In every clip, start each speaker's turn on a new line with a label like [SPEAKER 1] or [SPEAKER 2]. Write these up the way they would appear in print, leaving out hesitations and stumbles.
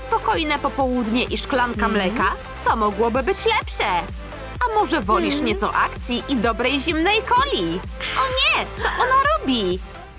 [SPEAKER 1] Spokojne popołudnie i szklanka mleka? Co mogłoby być lepsze? A może wolisz nieco akcji i dobrej zimnej coli? O nie! Co ona robi?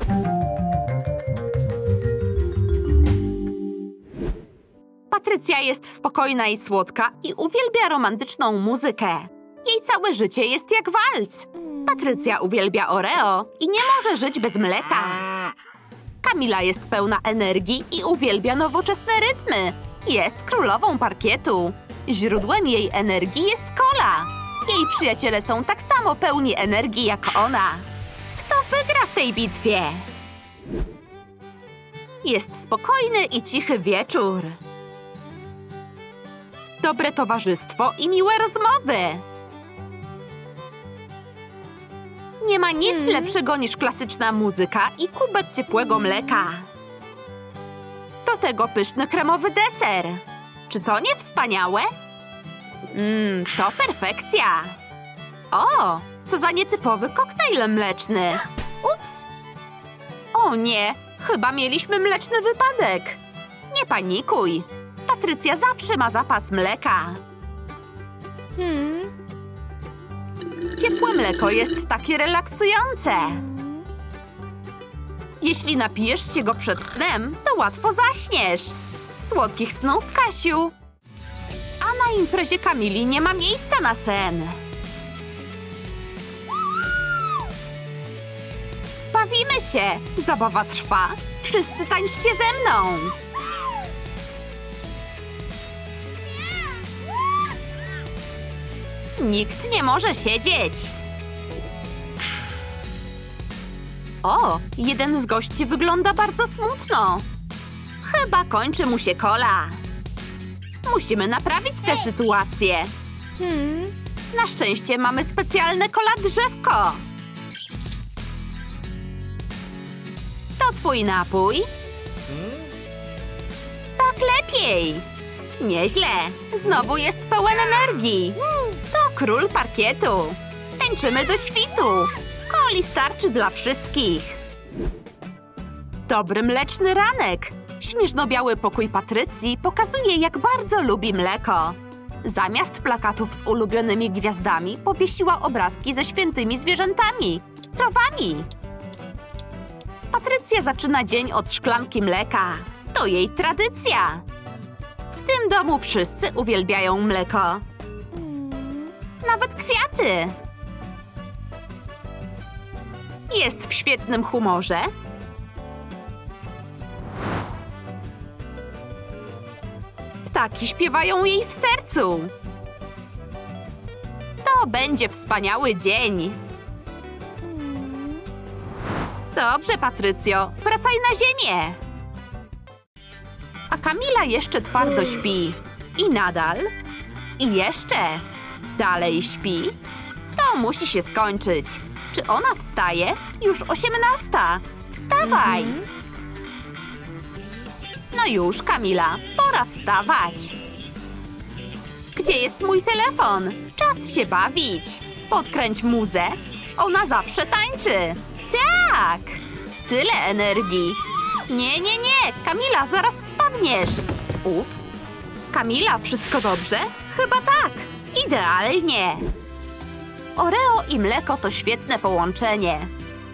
[SPEAKER 1] Patrycja jest spokojna i słodka i uwielbia romantyczną muzykę. Jej całe życie jest jak walc. Patrycja uwielbia Oreo i nie może żyć bez mleka. Kamila jest pełna energii i uwielbia nowoczesne rytmy. Jest królową parkietu. Źródłem jej energii jest cola. Jej przyjaciele są tak samo pełni energii jak ona. Kto wygra w tej bitwie? Jest spokojny i cichy wieczór. Dobre towarzystwo i miłe rozmowy. Nie ma nic lepszego niż klasyczna muzyka i kubek ciepłego mleka. Do tego pyszny kremowy deser. Czy to nie wspaniałe? To perfekcja. O, co za nietypowy koktajl mleczny. Ups. O nie, chyba mieliśmy mleczny wypadek. Nie panikuj. Patrycja zawsze ma zapas mleka. Ciepłe mleko jest takie relaksujące. Jeśli napijesz się go przed snem, to łatwo zaśniesz. Słodkich snów, Kasiu. A na imprezie Kamili nie ma miejsca na sen. Bawimy się. Zabawa trwa. Wszyscy tańczcie ze mną. Nikt nie może siedzieć. O, jeden z gości wygląda bardzo smutno. Chyba kończy mu się cola. Musimy naprawić tę sytuację. Na szczęście mamy specjalne cola drzewko. To twój napój? Tak lepiej. Nieźle. Znowu jest pełen energii. To król parkietu. Tańczymy do świtu. Coli starczy dla wszystkich. Dobry mleczny ranek. Śnieżno-biały pokój Patrycji pokazuje, jak bardzo lubi mleko. Zamiast plakatów z ulubionymi gwiazdami powiesiła obrazki ze świętymi zwierzętami. Krowami. Patrycja zaczyna dzień od szklanki mleka. To jej tradycja. W tym domu wszyscy uwielbiają mleko. Nawet kwiaty. Jest w świetnym humorze. Ptaki śpiewają jej w sercu. To będzie wspaniały dzień. Dobrze, Patrycjo, wracaj na ziemię. A Kamila jeszcze twardo śpi. I nadal. I jeszcze. Dalej śpi. To musi się skończyć. Czy ona wstaje? Już 18. Wstawaj. No już, Kamila, pora wstawać. Gdzie jest mój telefon? Czas się bawić. Podkręć muzę. Ona zawsze tańczy. Tak! Tyle energii. Nie, nie, nie! Kamila, zaraz spadniesz. Ups. Kamila, wszystko dobrze? Chyba tak. Idealnie. Oreo i mleko to świetne połączenie.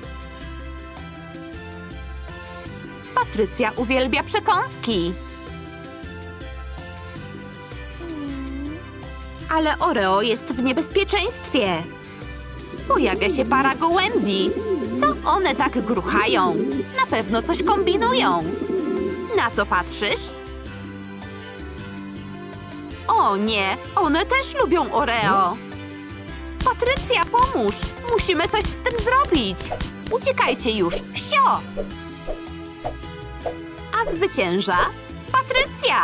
[SPEAKER 1] Patrycja uwielbia przekąski. Ale Oreo jest w niebezpieczeństwie. Pojawia się para gołębi. Co one tak gruchają? Na pewno coś kombinują. Na co patrzysz? O nie, one też lubią Oreo. Patrycja, pomóż! Musimy coś z tym zrobić. Uciekajcie już, sio! A zwycięża Patrycja.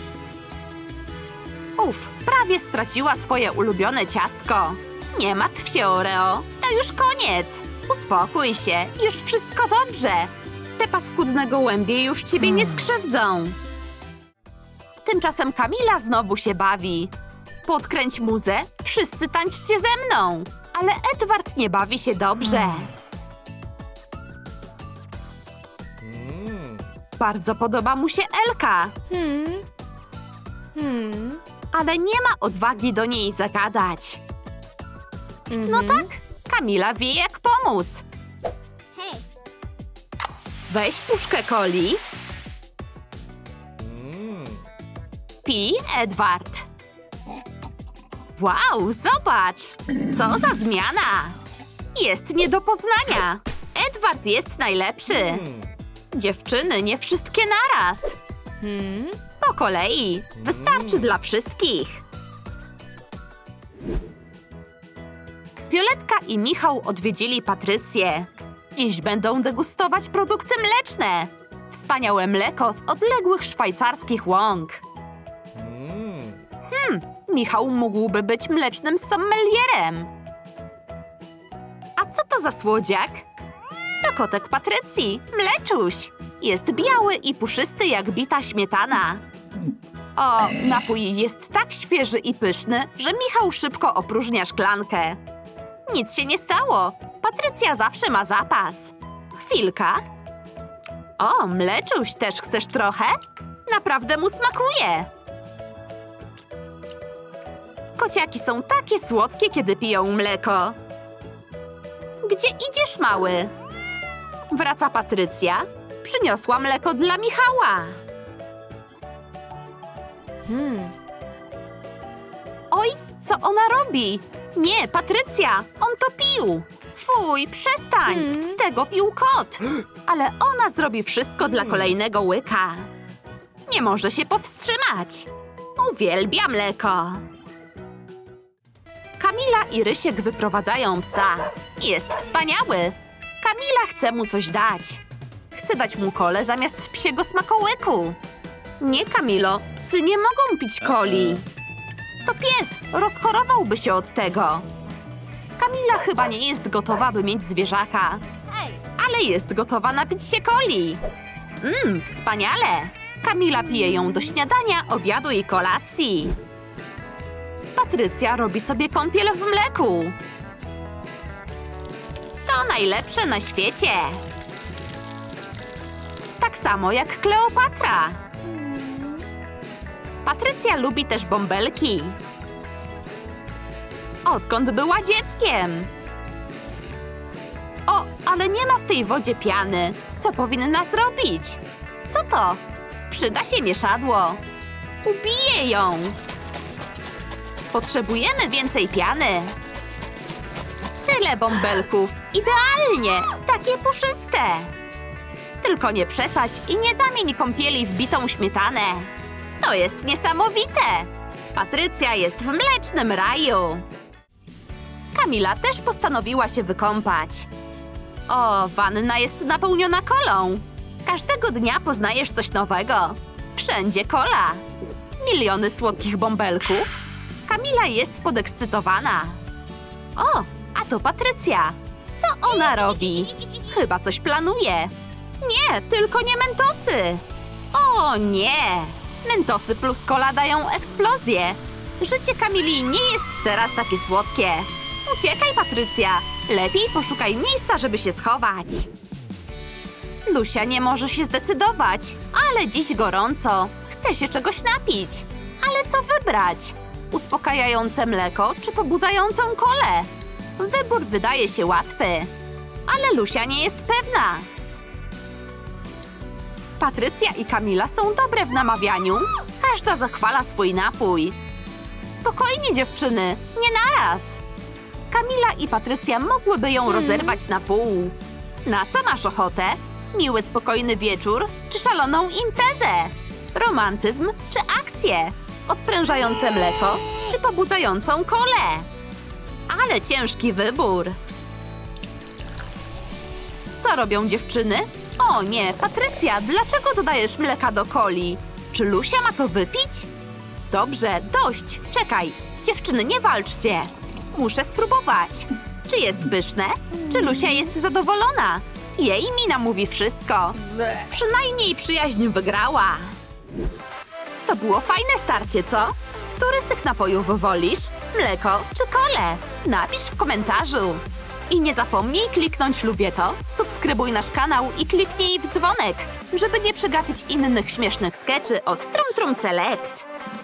[SPEAKER 1] Uf, prawie straciła swoje ulubione ciastko. Nie martw się, Oreo. To już koniec. Uspokój się. Już wszystko dobrze. Te paskudne gołębie już ciebie nie skrzywdzą. Tymczasem Kamila znowu się bawi. Podkręć muzę. Wszyscy tańczcie ze mną. Ale Edward nie bawi się dobrze. Bardzo podoba mu się Elka. Ale nie ma odwagi do niej zagadać. No tak, Kamila wie, jak pomóc. Weź puszkę coli. Pij, Edward. Wow, zobacz! Co za zmiana! Jest nie do poznania. Edward jest najlepszy. Dziewczyny, nie wszystkie naraz. Po kolei. Wystarczy dla wszystkich. Violetka i Michał odwiedzili Patrycję. Dziś będą degustować produkty mleczne. Wspaniałe mleko z odległych szwajcarskich łąk. Michał mógłby być mlecznym sommelierem. A co to za słodziak? To kotek Patrycji, Mleczuś. Jest biały i puszysty jak bita śmietana. O, napój jest tak świeży i pyszny, że Michał szybko opróżnia szklankę. Nic się nie stało. Patrycja zawsze ma zapas. Chwilka. O, Mleczuś, też chcesz trochę? Naprawdę mu smakuje. Kociaki są takie słodkie, kiedy piją mleko. Gdzie idziesz, mały? Wraca Patrycja. Przyniosła mleko dla Michała. Oj, co ona robi? Nie, Patrycja, on to pił. Fuj, przestań, z tego pił kot. Ale ona zrobi wszystko dla kolejnego łyka. Nie może się powstrzymać. Uwielbia mleko. Kamila i Rysiek wyprowadzają psa. Jest wspaniały. Kamila chce mu coś dać. Chce dać mu kolę zamiast psiego smakołyku. Nie, Kamilo, psy nie mogą pić coli. To pies, rozchorowałby się od tego. Kamila chyba nie jest gotowa, by mieć zwierzaka. Ale jest gotowa napić się coli. Wspaniale. Kamila pije ją do śniadania, obiadu i kolacji. Patrycja robi sobie kąpiel w mleku. To najlepsze na świecie. Tak samo jak Kleopatra. Patrycja lubi też bąbelki. Odkąd była dzieckiem. O, ale nie ma w tej wodzie piany. Co powinna zrobić? Co to? Przyda się mieszadło. Ubiję ją. Potrzebujemy więcej piany. Tyle bąbelków. Idealnie. Takie puszyste. Tylko nie przesadź i nie zamień kąpieli w bitą śmietanę. To jest niesamowite. Patrycja jest w mlecznym raju. Kamila też postanowiła się wykąpać. O, wanna jest napełniona kolą. Każdego dnia poznajesz coś nowego. Wszędzie kola. Miliony słodkich bąbelków. Kamila jest podekscytowana. O, a to Patrycja. Co ona robi? Chyba coś planuje. Nie, tylko nie mentosy. O nie! Mentosy plus kola dają eksplozję. Życie Kamili nie jest teraz takie słodkie. Uciekaj, Patrycja. Lepiej poszukaj miejsca, żeby się schować. Lusia nie może się zdecydować, ale dziś gorąco. Chce się czegoś napić. Ale co wybrać? Uspokajające mleko czy pobudzającą kolę? Wybór wydaje się łatwy. Ale Lusia nie jest pewna. Patrycja i Kamila są dobre w namawianiu. Każda zachwala swój napój. Spokojnie, dziewczyny, nie naraz. Kamila i Patrycja mogłyby ją rozerwać na pół. Na co masz ochotę? Miły, spokojny wieczór czy szaloną imprezę? Romantyzm czy akcję? Odprężające mleko czy pobudzającą kolę? Ale ciężki wybór. Co robią dziewczyny? O nie, Patrycja, dlaczego dodajesz mleka do coli? Czy Lusia ma to wypić? Dobrze, dość, czekaj. Dziewczyny, nie walczcie. Muszę spróbować. Czy jest pyszne? Czy Lusia jest zadowolona? Jej mina mówi wszystko. Przynajmniej przyjaźń wygrała. To było fajne starcie, co? Który z tych napojów wolisz? Mleko czy kolę? Napisz w komentarzu. I nie zapomnij kliknąć lubię to, subskrybuj nasz kanał i kliknij w dzwonek, żeby nie przegapić innych śmiesznych skeczy od Trum Trum Select.